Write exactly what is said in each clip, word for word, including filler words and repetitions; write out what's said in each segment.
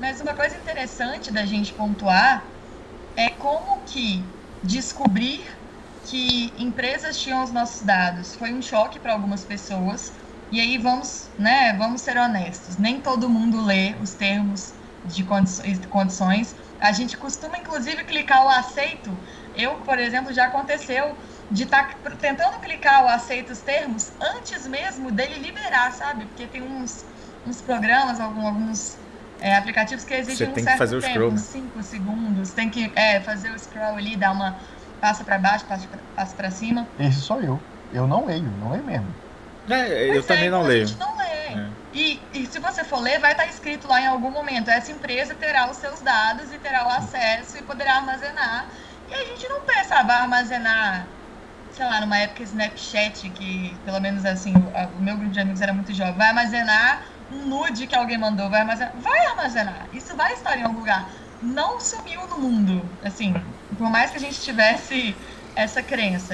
Mas uma coisa interessante da gente pontuar é como que descobrir que empresas tinham os nossos dados foi um choque para algumas pessoas. E aí vamos, né, vamos ser honestos, nem todo mundo lê os termos de condições. A gente costuma, inclusive, clicar o aceito. Eu, por exemplo, já aconteceu de estar tá tentando clicar o aceito os termos antes mesmo dele liberar, sabe? Porque tem uns, uns programas, alguns é, aplicativos que exigem um certo fazer o tempo, scroll, uns cinco segundos. Tem que é, fazer o scroll ali, dar uma passa para baixo, passa, passa para cima. Esse sou eu. Eu não leio, não leio mesmo. É, eu Pois também é, não então leio. A gente não lê. É. E, e se você for ler, vai estar escrito lá em algum momento. Essa empresa terá os seus dados e terá o acesso e poderá armazenar. E a gente não pensa, ah, vai armazenar, sei lá, numa época Snapchat, que pelo menos assim, o, o meu grupo de amigos era muito jovem, vai armazenar um nude que alguém mandou, vai armazenar. Vai armazenar. Isso vai estar em algum lugar. Não sumiu no mundo, assim, por mais que a gente tivesse essa crença.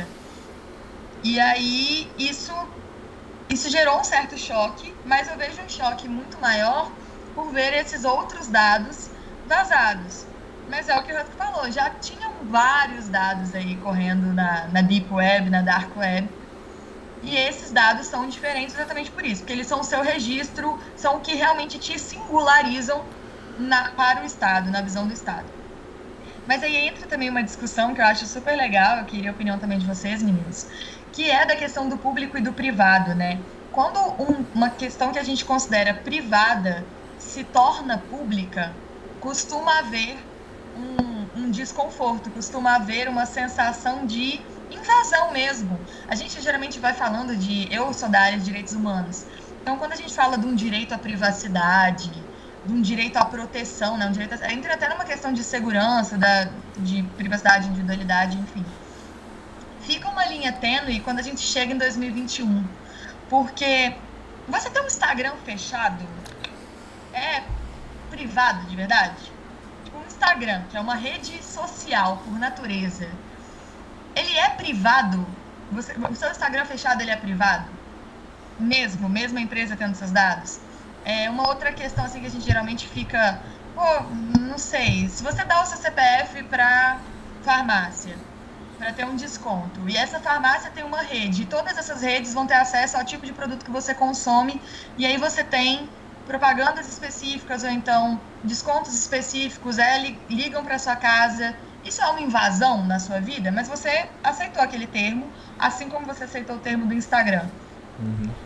E aí, isso... Isso gerou um certo choque, mas eu vejo um choque muito maior por ver esses outros dados vazados. Mas é o que o Rodrigo falou, já tinham vários dados aí correndo na, na Deep Web, na Dark Web, e esses dados são diferentes exatamente por isso, porque eles são o seu registro, são o que realmente te singularizam na, para o Estado, na visão do Estado. Mas aí entra também uma discussão que eu acho super legal, eu queria a opinião também de vocês, meninos, que é da questão do público e do privado, né? Quando um, uma questão que a gente considera privada se torna pública, costuma haver um, um desconforto, costuma haver uma sensação de invasão mesmo. A gente geralmente vai falando de... Eu sou da área de direitos humanos. Então, quando a gente fala de um direito à privacidade, de um direito à proteção, né? Um direito a, entra até numa questão de segurança, da, de privacidade, individualidade, enfim. Fica uma linha tênue quando a gente chega em dois mil e vinte e um, porque você tem um Instagram fechado é privado de verdade? Tipo, um Instagram, que é uma rede social por natureza, ele é privado? Você, o seu Instagram fechado, ele é privado? Mesmo, mesmo a empresa tendo seus dados? É uma outra questão assim que a gente geralmente fica, pô, não sei, se você dá o seu C P F para farmácia, para ter um desconto. E essa farmácia tem uma rede. E todas essas redes vão ter acesso ao tipo de produto que você consome. E aí você tem propagandas específicas ou então descontos específicos, é, ligam para sua casa. Isso é uma invasão na sua vida, mas você aceitou aquele termo, assim como você aceitou o termo do Instagram. Uhum.